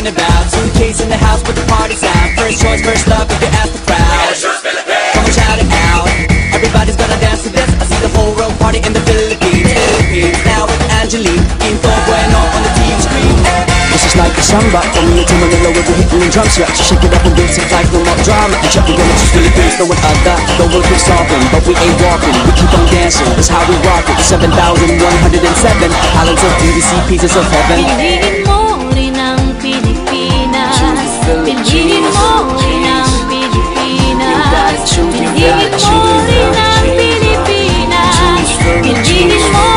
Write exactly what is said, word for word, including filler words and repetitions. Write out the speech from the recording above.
going about. Suitcase in the house, but the party's out. First choice, first love, if you ask the crowd. Come on, shout it out. Everybody's gonna dance to this. I see the whole world party in the Philippines. Philippines, now with Angelique. Info bueno on the T V screen. This is like a samba. From Manila to Manila, we'll be hitting the drums. Yeah, so shake it up and dance it like no more drama. And check, we're gonna choose Philippines, no one other. The world keeps talking, but we ain't walking. We keep on dancing, that's how we rock it. seven thousand one hundred seven islands of B D C, pieces of heaven. Piliin mo rin ang Pilipinas. Piliin mo rin ang Pilipinas. Piliin mo rin ang Pilipinas. Piliin mo